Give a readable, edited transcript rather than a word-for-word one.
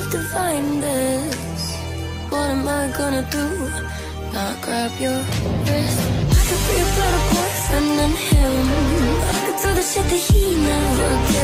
have to find this. What am I gonna do? Not grab your wrist. I could be a better boyfriend than him. I could do the shit that he never did.